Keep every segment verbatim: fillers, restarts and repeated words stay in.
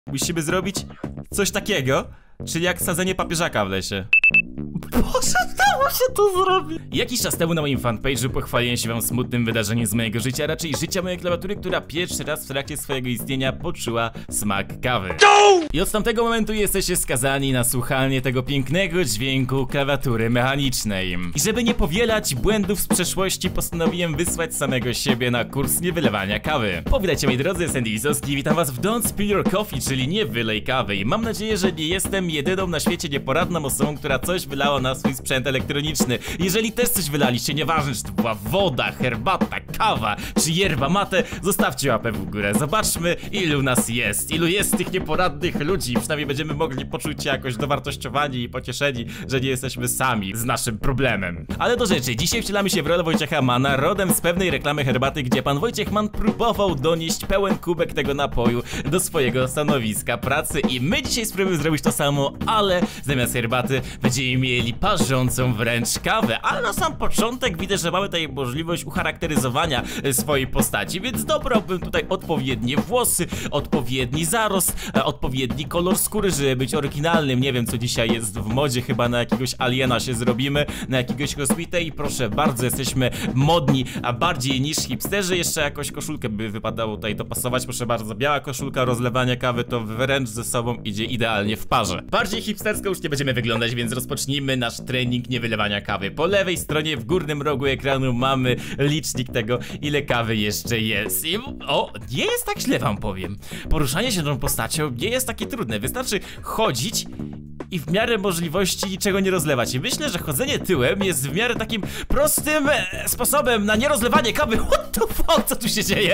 Musimy zrobić coś takiego, czyli jak sadzenie papieżaka w lesie. Boże, dało się to zrobić! Jakiś czas temu na moim fanpage'u pochwaliłem się wam smutnym wydarzeniem z mojego życia, raczej życia mojej klawiatury, która pierwszy raz w trakcie swojego istnienia poczuła smak kawy. I od tamtego momentu jesteście skazani na słuchanie tego pięknego dźwięku klawiatury mechanicznej. I żeby nie powielać błędów z przeszłości, postanowiłem wysłać samego siebie na kurs niewylewania kawy. Powitajcie, moi drodzy, Sandy Lisowski, witam was w Don't Spill Your Coffee, czyli nie wylej kawy. I mam nadzieję, że nie jestem jedyną na świecie nieporadną osobą, która coś wylała na swój sprzęt elektroniczny. Jeżeli też coś wylaliście, nieważne czy to była woda, herbata, kawa czy yerba mate, zostawcie łapę w górę. Zobaczmy, ilu nas jest, ilu jest tych nieporadnych ludzi. Przynajmniej będziemy mogli poczuć się jakoś dowartościowani i pocieszeni, że nie jesteśmy sami z naszym problemem. Ale do rzeczy, dzisiaj wcielamy się w rolę Wojciecha Manna, rodem z pewnej reklamy herbaty, gdzie pan Wojciech Mann próbował donieść pełen kubek tego napoju do swojego stanowiska pracy i my dzisiaj spróbujemy zrobić to samo, ale zamiast herbaty będziemy mieli parzącą wręcz kawę. Ale na sam początek widzę, że mamy tutaj możliwość ucharakteryzowania swojej postaci, więc dobrałbym tutaj odpowiednie włosy, odpowiedni zarost, odpowiedni kolor skóry, żeby być oryginalnym. Nie wiem, co dzisiaj jest w modzie, chyba na jakiegoś aliena się zrobimy, na jakiegoś kosmitę i proszę bardzo, jesteśmy modni, a bardziej niż hipsterzy. Jeszcze jakoś koszulkę by wypadało tutaj dopasować, proszę bardzo, biała koszulka, rozlewanie kawy to wręcz ze sobą idzie idealnie w parze. Bardziej hipstersko już nie będziemy wyglądać, więc rozpocznijmy nasz trening niewylewania kawy. Po lewej stronie w górnym rogu ekranu mamy licznik tego, ile kawy jeszcze jest. I o, nie jest tak źle, wam powiem. Poruszanie się tą postacią nie jest takie trudne. Wystarczy chodzić i w miarę możliwości niczego nie rozlewać. I myślę, że chodzenie tyłem jest w miarę takim prostym e, sposobem na nierozlewanie kawy. What the fuck, co tu się dzieje?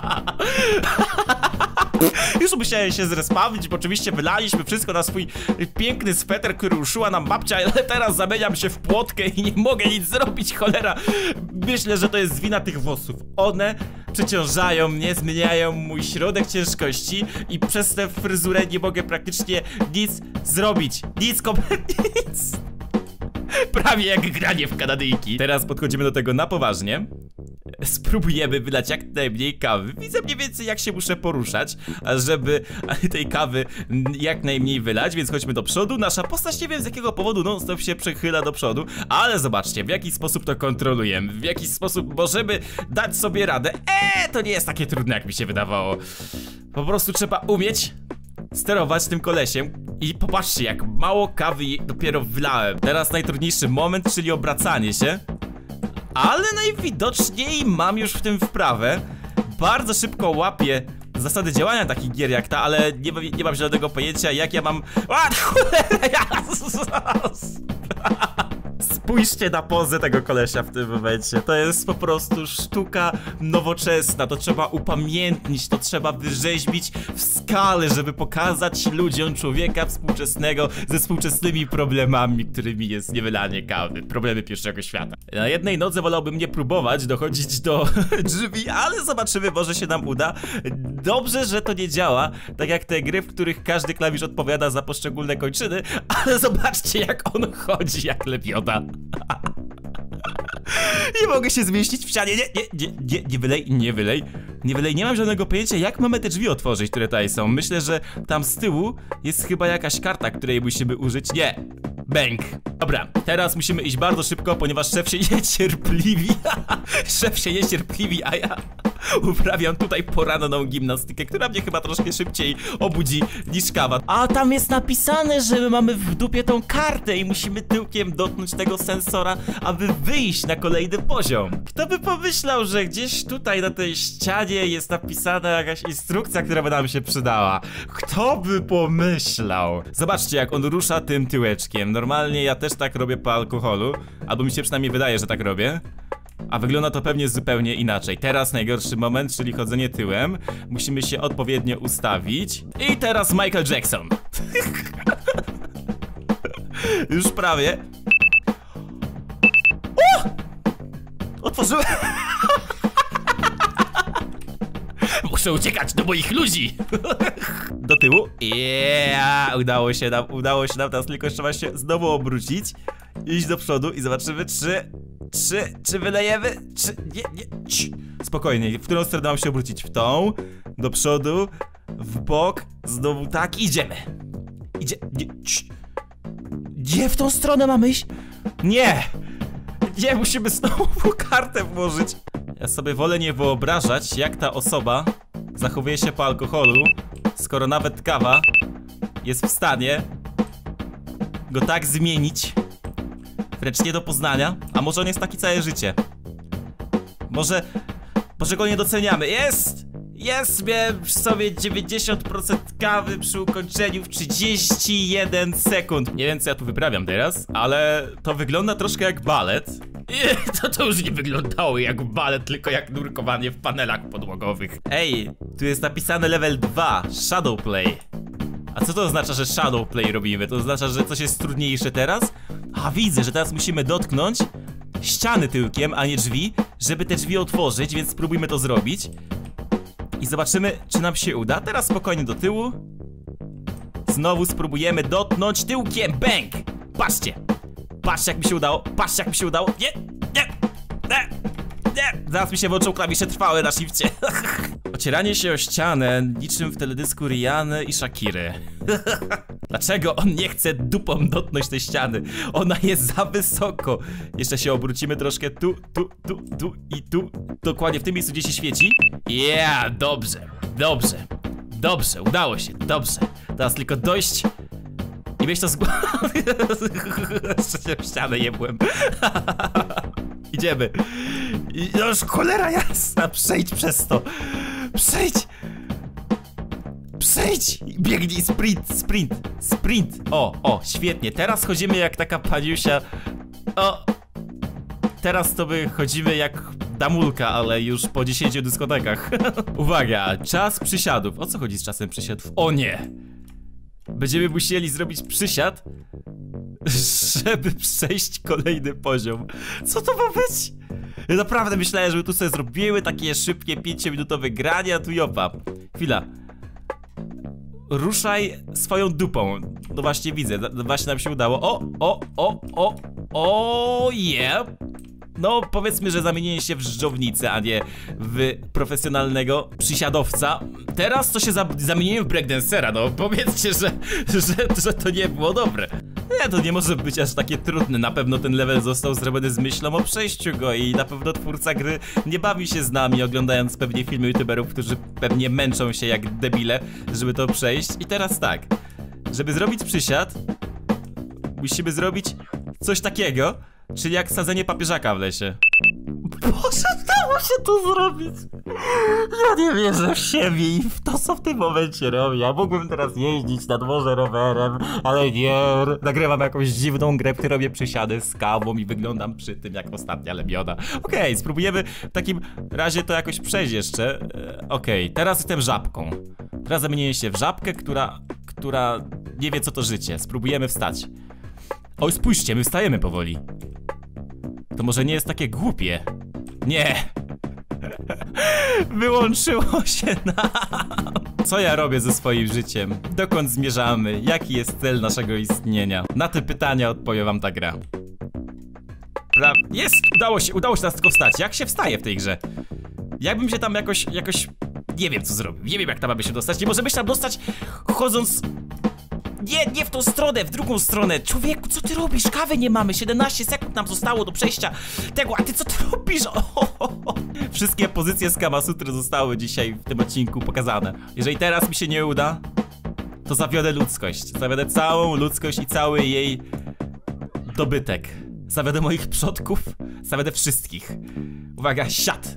Już musiałem się zrespawić, bo oczywiście wylaliśmy wszystko na swój piękny sweter, który uszyła nam babcia, ale teraz zamieniam się w płotkę i nie mogę nic zrobić, cholera. Myślę, że to jest wina tych włosów. One przeciążają mnie, zmieniają mój środek ciężkości i przez tę fryzurę nie mogę praktycznie nic zrobić. Nic, kompletnie nic. Prawie jak granie w Kanadyjki. Teraz podchodzimy do tego na poważnie. Spróbujemy wylać jak najmniej kawy. Widzę mniej więcej, jak się muszę poruszać, żeby tej kawy jak najmniej wylać, więc chodźmy do przodu. Nasza postać nie wiem z jakiego powodu non stop się przechyla do przodu, ale zobaczcie, w jaki sposób to kontrolujemy, w jaki sposób możemy dać sobie radę. Eee, to nie jest takie trudne, jak mi się wydawało. Po prostu trzeba umieć sterować tym kolesiem. I popatrzcie, jak mało kawy dopiero wlałem. Teraz najtrudniejszy moment, czyli obracanie się. Ale najwidoczniej mam już w tym wprawę. Bardzo szybko łapię zasady działania takich gier jak ta, ale nie, nie mam żadnego pojęcia, jak ja mam... A, Spójrzcie na pozę tego kolesia w tym momencie. To jest po prostu sztuka nowoczesna. To trzeba upamiętnić, to trzeba wyrzeźbić w skale, żeby pokazać ludziom człowieka współczesnego ze współczesnymi problemami, którymi jest niewylanie kawy. Problemy pierwszego świata. Na jednej nodze wolałbym nie próbować dochodzić do drzwi, ale zobaczymy, może się nam uda. Dobrze, że to nie działa, tak jak te gry, w których każdy klawisz odpowiada za poszczególne kończyny, ale zobaczcie, jak on chodzi, jak lepiota. Nie mogę się zmieścić w ścianie. Nie, nie, nie, nie, nie wylej, nie wylej. Nie wylej, nie mam żadnego pojęcia, jak mamy te drzwi otworzyć, które tutaj są. Myślę, że tam z tyłu jest chyba jakaś karta, której musimy użyć. Nie. Bęk. Dobra, teraz musimy iść bardzo szybko, ponieważ szef się niecierpliwi. Szef się niecierpliwi, a ja uprawiam tutaj poranną gimnastykę, która mnie chyba troszkę szybciej obudzi niż kawa. A tam jest napisane, że my mamy w dupie tą kartę i musimy tyłkiem dotknąć tego sensora, aby wyjść na kolejny poziom. Kto by pomyślał, że gdzieś tutaj na tej ścianie jest napisana jakaś instrukcja, która by nam się przydała? Kto by pomyślał? Zobaczcie, jak on rusza tym tyłeczkiem. Normalnie ja też tak robię po alkoholu, albo mi się przynajmniej wydaje, że tak robię. A wygląda to pewnie zupełnie inaczej. Teraz najgorszy moment, czyli chodzenie tyłem. Musimy się odpowiednio ustawić. I teraz Michael Jackson. Już prawie. O! Otworzyłem. Muszę uciekać do moich ludzi. Do tyłu. Yeah, udało się nam, udało się nam. Teraz tylko trzeba się znowu obrócić. Iść do przodu i zobaczymy, czy... Czy, czy wylejemy? Czy, nie, nie, cii. Spokojnie, w którą stronę mam się obrócić? W tą, do przodu, w bok, znowu tak, idziemy. Idzie... Nie, gdzie w tą stronę mamy iść? Nie! Nie, musimy znowu kartę włożyć. Ja sobie wolę nie wyobrażać, jak ta osoba zachowuje się po alkoholu, skoro nawet kawa jest w stanie go tak zmienić, wręcz nie do poznania. A może on jest taki całe życie? Może... Może go nie doceniamy. Jest! Jest! Miałem w sobie dziewięćdziesiąt procent kawy przy ukończeniu w trzydzieści jeden sekund. Nie wiem, co ja tu wyprawiam teraz, ale to wygląda troszkę jak balet. I to, to już nie wyglądało jak balet, tylko jak nurkowanie w panelach podłogowych. Ej, tu jest napisane level dwa, Shadowplay. A co to oznacza, że Shadowplay robimy? To oznacza, że coś jest trudniejsze teraz? A widzę, że teraz musimy dotknąć ściany tyłkiem, a nie drzwi, żeby te drzwi otworzyć, więc spróbujmy to zrobić. I zobaczymy, czy nam się uda. Teraz spokojnie do tyłu. Znowu spróbujemy dotknąć tyłkiem. Bang! Patrzcie! Patrzcie, jak mi się udało. Patrzcie, jak mi się udało. Nie! Nie! Nie! Nie! Zaraz mi się włączą klawisze trwałe na shifcie. Ocieranie się o ścianę niczym w teledysku Rihanny i Shakiry. Dlaczego on nie chce dupą dotknąć tej ściany? Ona jest za wysoko. Jeszcze się obrócimy troszkę tu, tu, tu, tu i tu. Dokładnie w tym miejscu, gdzie się świeci. Yeah, dobrze, dobrze, dobrze, udało się, dobrze. Teraz tylko dojść i mieć to z głowy. Jeszcze się w ścianę jebłem. Idziemy. I już cholera jasna, przejdź przez to. Przejdź. Przejdź! Biegnij, sprint, sprint, sprint! O, o, świetnie, teraz chodzimy jak taka paniusia. O! Teraz to my chodzimy jak damulka, ale już po dziesięciu dyskotekach. Uwaga, czas przysiadów. O co chodzi z czasem przysiadów? O nie! Będziemy musieli zrobić przysiad, żeby przejść kolejny poziom. Co to ma być? Ja naprawdę myślałem, żeby tu sobie zrobiły takie szybkie pięciominutowe grania, tu jopa. Chwila. Ruszaj swoją dupą. No właśnie widzę, właśnie nam się udało. O, o, o, o, o, yeah. No powiedzmy, że zamienienie się w żdżownicę, a nie w profesjonalnego przysiadowca. Teraz to się za zamieniłem w breakdancera, no powiedzcie, że, że, że to nie było dobre. Nie, to nie może być aż takie trudne. Na pewno ten level został zrobiony z myślą o przejściu go i na pewno twórca gry nie bawi się z nami, oglądając pewnie filmy youtuberów, którzy pewnie męczą się jak debile, żeby to przejść. I teraz tak, żeby zrobić przysiad, musimy zrobić coś takiego, czyli jak sadzenie papieżaka w lesie. Boże, udało się to zrobić! Ja nie wierzę w siebie i w to, co w tym momencie robię. Ja mógłbym teraz jeździć na dworze rowerem, ale nie. Nagrywam jakąś dziwną grę, w której robię przysiady z kawą i wyglądam przy tym jak ostatnia lemioda. Okej, okay, spróbujemy w takim razie to jakoś przejść jeszcze. Okej, okay, teraz jestem żabką. Teraz zamienię się w żabkę, która, która nie wie, co to życie. Spróbujemy wstać. Oj, spójrzcie, my wstajemy powoli. To może nie jest takie głupie. Nie. Wyłączyło się nam. Co ja robię ze swoim życiem? Dokąd zmierzamy? Jaki jest cel naszego istnienia? Na te pytania odpowie wam ta gra. Pra... Jest! Udało się, udało się nas tylko wstać. Jak się wstaje w tej grze? Jakbym się tam jakoś, jakoś... Nie wiem co zrobił. Nie wiem jak tam mamy się dostać. Nie możemy się tam dostać chodząc... Nie, nie w tą stronę, w drugą stronę. Człowieku, co ty robisz? Kawy nie mamy, siedemnaście sekund nam zostało do przejścia tego, a ty co ty robisz? Ohohoho. Wszystkie pozycje z Kama Sutry zostały dzisiaj w tym odcinku pokazane. Jeżeli teraz mi się nie uda, to zawiodę ludzkość. Zawiodę całą ludzkość i cały jej dobytek. Zawiodę moich przodków, zawiodę wszystkich. Uwaga, siad.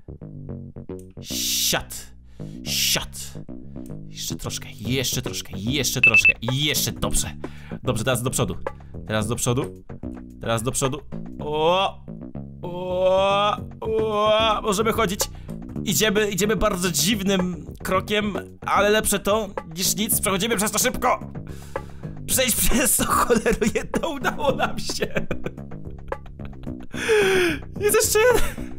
Siad. Siad. Jeszcze troszkę, jeszcze troszkę, jeszcze troszkę i jeszcze, dobrze. Dobrze, teraz do przodu. Teraz do przodu. Teraz do przodu. O, o, o, możemy chodzić. Idziemy, idziemy bardzo dziwnym krokiem, ale lepsze to niż nic. Przechodzimy przez to szybko. Przejść przez to, cholero, jedno udało nam się. Jest jeszcze jeden.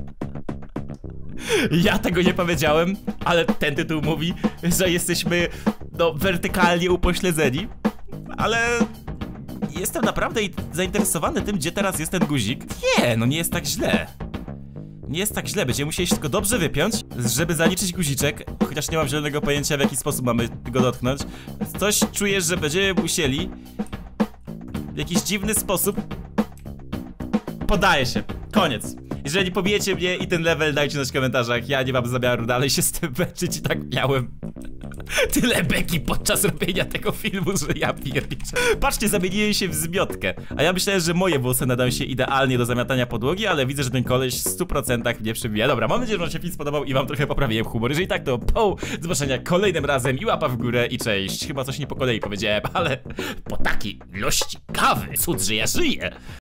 Ja tego nie powiedziałem, ale ten tytuł mówi, że jesteśmy, no, wertykalnie upośledzeni. Ale jestem naprawdę zainteresowany tym, gdzie teraz jest ten guzik. Nie, no nie jest tak źle. Nie jest tak źle, będziemy musieli się tylko dobrze wypiąć żeby zaliczyć guziczek, chociaż nie mam zielonego pojęcia, w jaki sposób mamy go dotknąć. Coś czuję, że będziemy musieli w jakiś dziwny sposób. Podaję się. Koniec. Jeżeli pobijecie mnie i ten level, dajcie znać w komentarzach. Ja nie mam zamiaru dalej się z tym męczyć i tak miałem tyle beki podczas robienia tego filmu, że ja pierniczę. Patrzcie, zamieniłem się w zmiotkę. A ja myślałem, że moje włosy nadają się idealnie do zamiatania podłogi, ale widzę, że ten koleś w stu procentach mnie przebija. Dobra, mam nadzieję, że wam się film spodobał i wam trochę poprawiłem humor. Jeżeli tak, to po do zobaczenia kolejnym razem i łapa w górę i cześć. Chyba coś nie po kolei powiedziałem, ale po takiej ilości kawy, cud, że ja żyję.